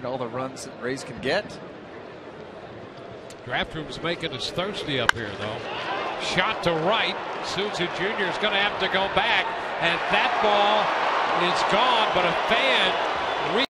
need all the runs that Rays can get. Draft room's making us thirsty up here, though. Shot to right. Souza Jr. is going to have to go back, and that ball is gone, but a fan